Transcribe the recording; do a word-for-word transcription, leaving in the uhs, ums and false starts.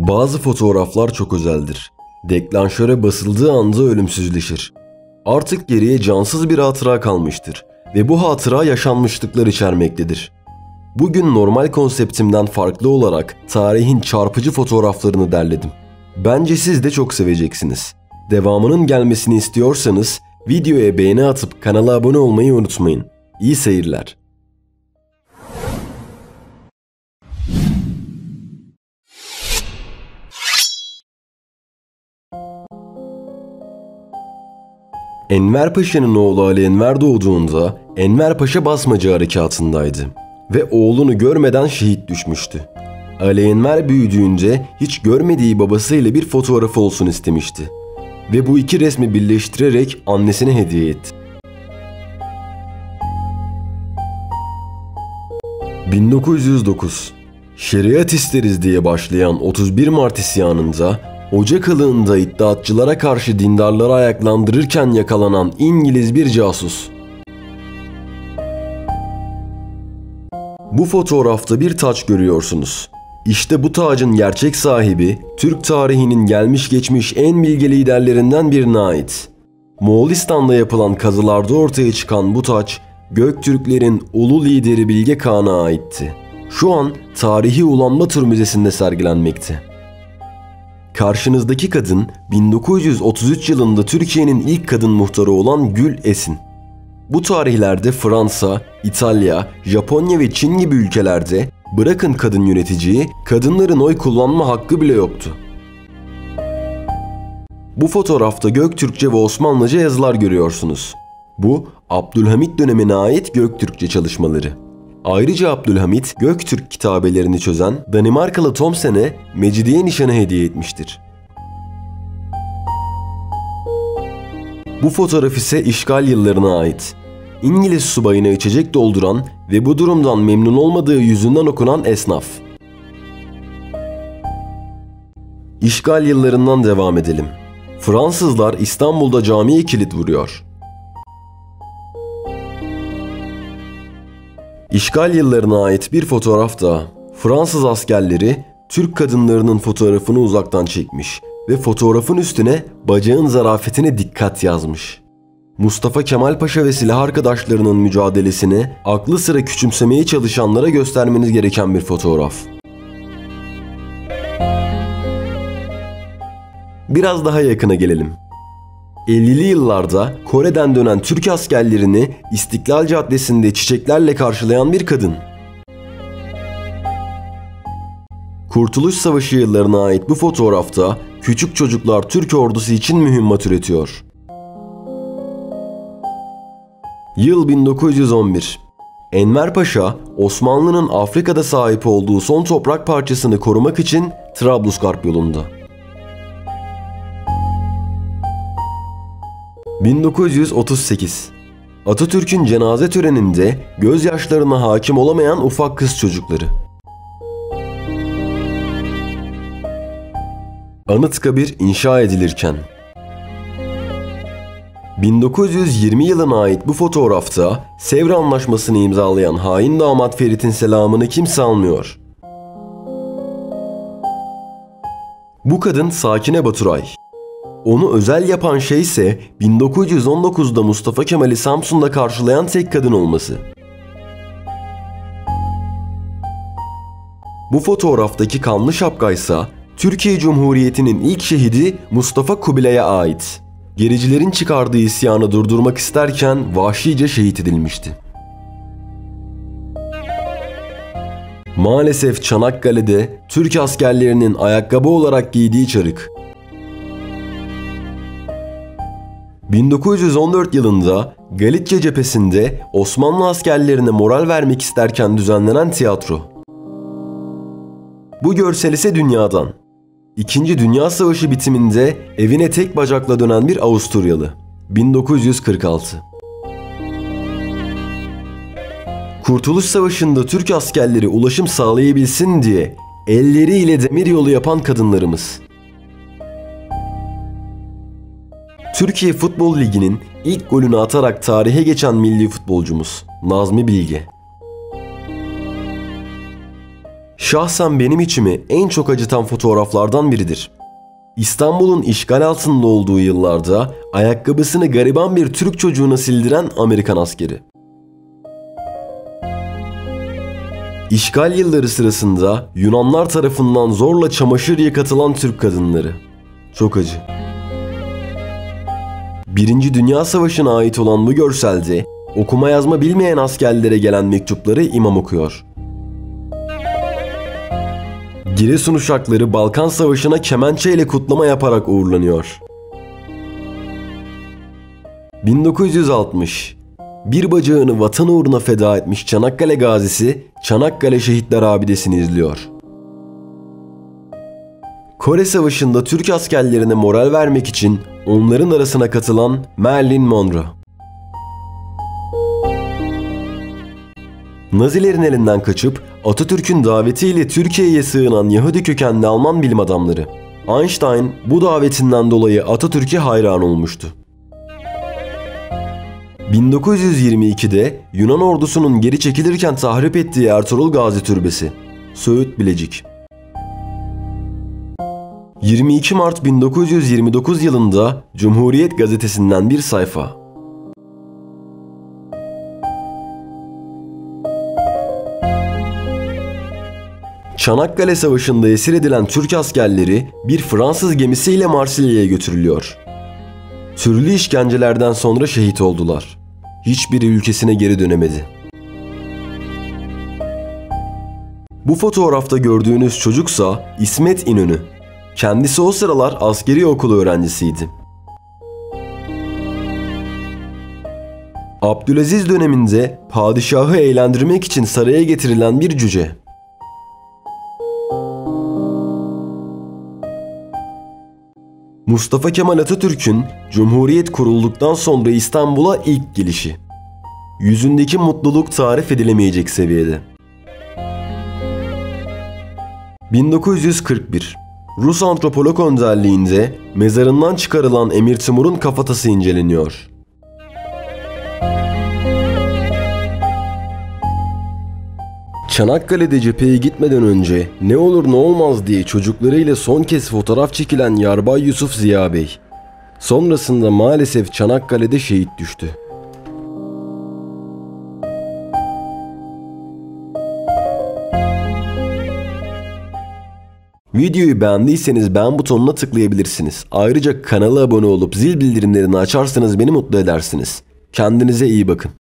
Bazı fotoğraflar çok özeldir. Deklanşöre basıldığı anda ölümsüzleşir. Artık geriye cansız bir hatıra kalmıştır ve bu hatıra yaşanmışlıklar içermektedir. Bugün normal konseptimden farklı olarak tarihin çarpıcı fotoğraflarını derledim. Bence siz de çok seveceksiniz. Devamının gelmesini istiyorsanız videoya beğeni atıp kanala abone olmayı unutmayın. İyi seyirler. Enver Paşa'nın oğlu Ali Enver doğduğunda Enver Paşa Basmacı harekatındaydı ve oğlunu görmeden şehit düşmüştü. Ali Enver büyüdüğünde hiç görmediği babasıyla bir fotoğrafı olsun istemişti ve bu iki resmi birleştirerek annesine hediye etti. bin dokuz yüz dokuz Şeriat isteriz diye başlayan otuz bir Mart isyanında Ocak kılığında iddiatçılara karşı dindarları ayaklandırırken yakalanan İngiliz bir casus. Bu fotoğrafta bir taç görüyorsunuz. İşte bu tacın gerçek sahibi Türk tarihinin gelmiş geçmiş en bilge liderlerinden birine ait. Moğolistan'da yapılan kazılarda ortaya çıkan bu taç Göktürklerin ulu lideri Bilge Kağan'a aitti. Şu an Tarihi Ulan Bator Müzesi'nde sergilenmekte. Karşınızdaki kadın bin dokuz yüz otuz üç yılında Türkiye'nin ilk kadın muhtarı olan Gül Esin. Bu tarihlerde Fransa, İtalya, Japonya ve Çin gibi ülkelerde bırakın kadın yöneticiyi, kadınların oy kullanma hakkı bile yoktu. Bu fotoğrafta Göktürkçe ve Osmanlıca yazılar görüyorsunuz. Bu Abdülhamit dönemine ait Göktürkçe çalışmaları. Ayrıca Abdülhamit, Göktürk kitabelerini çözen Danimarkalı Thomsen'e Mecidiye nişanı hediye etmiştir. Bu fotoğraf ise işgal yıllarına ait. İngiliz subayına içecek dolduran ve bu durumdan memnun olmadığı yüzünden okunan esnaf. İşgal yıllarından devam edelim. Fransızlar İstanbul'da camiye kilit vuruyor. İşgal yıllarına ait bir fotoğraf da Fransız askerleri Türk kadınlarının fotoğrafını uzaktan çekmiş ve fotoğrafın üstüne bacağın zarafetine dikkat yazmış. Mustafa Kemal Paşa ve silah arkadaşlarının mücadelesini aklı sıra küçümsemeye çalışanlara göstermeniz gereken bir fotoğraf. Biraz daha yakına gelelim. ellili yıllarda Kore'den dönen Türk askerlerini İstiklal Caddesi'nde çiçeklerle karşılayan bir kadın. Kurtuluş Savaşı yıllarına ait bu fotoğrafta küçük çocuklar Türk ordusu için mühimmat üretiyor. Yıl bin dokuz yüz on bir. Enver Paşa, Osmanlı'nın Afrika'da sahip olduğu son toprak parçasını korumak için Trablusgarp yolunda. bin dokuz yüz otuz sekiz. Atatürk'ün cenaze töreninde gözyaşlarına hakim olamayan ufak kız çocukları. Anıtkabir inşa edilirken. bin dokuz yüz yirmi yılına ait bu fotoğrafta Sevr Anlaşması'nı imzalayan hain damat Ferit'in selamını kimse almıyor. Bu kadın Sakine Baturay. Onu özel yapan şey ise bin dokuz yüz on dokuzda Mustafa Kemal'i Samsun'da karşılayan tek kadın olması. Bu fotoğraftaki kanlı şapkaysa Türkiye Cumhuriyeti'nin ilk şehidi Mustafa Kubilay'a ait. Gericilerin çıkardığı isyanı durdurmak isterken vahşice şehit edilmişti. Maalesef Çanakkale'de Türk askerlerinin ayakkabı olarak giydiği çarık. bin dokuz yüz on dört yılında Galicia cephesinde Osmanlı askerlerine moral vermek isterken düzenlenen tiyatro. Bu görsel ise dünyadan. İkinci Dünya Savaşı bitiminde evine tek bacakla dönen bir Avusturyalı. bin dokuz yüz kırk altı. Kurtuluş Savaşı'nda Türk askerleri ulaşım sağlayabilsin diye elleriyle demir yolu yapan kadınlarımız. Türkiye Futbol Ligi'nin ilk golünü atarak tarihe geçen milli futbolcumuz Nazmi Bilge. Şahsen benim içimi en çok acıtan fotoğraflardan biridir. İstanbul'un işgal altında olduğu yıllarda ayakkabısını gariban bir Türk çocuğuna sildiren Amerikan askeri. İşgal yılları sırasında Yunanlar tarafından zorla çamaşır yıkatılan Türk kadınları. Çok acı. Birinci Dünya Savaşı'na ait olan bu görselde okuma yazma bilmeyen askerlere gelen mektupları imam okuyor. Giresun uşakları Balkan Savaşı'na kemençe ile kutlama yaparak uğurlanıyor. bin dokuz yüz altmış. Bir bacağını vatan uğruna feda etmiş Çanakkale gazisi Çanakkale Şehitler Abidesi'ni izliyor. Kore Savaşı'nda Türk askerlerine moral vermek için onların arasına katılan Marilyn Monroe. Nazilerin elinden kaçıp Atatürk'ün davetiyle Türkiye'ye sığınan Yahudi kökenli Alman bilim adamları. Einstein bu davetinden dolayı Atatürk'e hayran olmuştu. bin dokuz yüz yirmi ikide Yunan ordusunun geri çekilirken tahrip ettiği Ertuğrul Gazi Türbesi, Söğüt, Bilecik. yirmi iki Mart bin dokuz yüz yirmi dokuz yılında Cumhuriyet Gazetesi'nden bir sayfa. Çanakkale Savaşı'nda esir edilen Türk askerleri bir Fransız gemisiyle Marsilya'ya götürülüyor. Türlü işkencelerden sonra şehit oldular. Hiçbiri ülkesine geri dönemedi. Bu fotoğrafta gördüğünüz çocuksa İsmet İnönü. Kendisi o sıralar askeri okulu öğrencisiydi. Abdülaziz döneminde padişahı eğlendirmek için saraya getirilen bir cüce. Mustafa Kemal Atatürk'ün Cumhuriyet kurulduktan sonra İstanbul'a ilk gelişi. Yüzündeki mutluluk tarif edilemeyecek seviyede. bin dokuz yüz kırk bir. Rus antropolog önderliğinde mezarından çıkarılan Emir Timur'un kafatası inceleniyor. Çanakkale'de cepheye gitmeden önce ne olur ne olmaz diye çocuklarıyla son kez fotoğraf çekilen Yarbay Yusuf Ziya Bey. Sonrasında maalesef Çanakkale'de şehit düştü. Videoyu beğendiyseniz beğen butonuna tıklayabilirsiniz. Ayrıca kanala abone olup zil bildirimlerini açarsanız beni mutlu edersiniz. Kendinize iyi bakın.